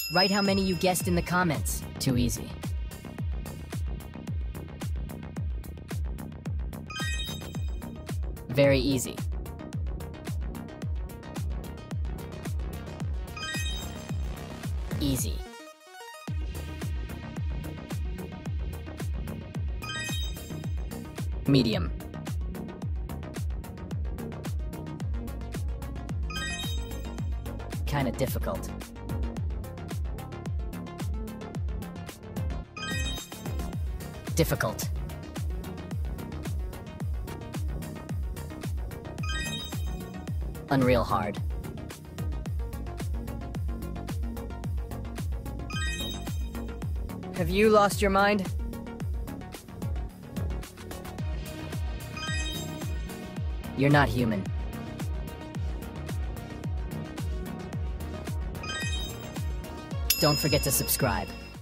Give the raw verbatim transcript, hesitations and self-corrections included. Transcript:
Write how many you guessed in the comments. Too easy. Very easy. Easy. Medium. Kinda difficult. Difficult. Unreal hard. Have you lost your mind? You're not human. Don't forget to subscribe.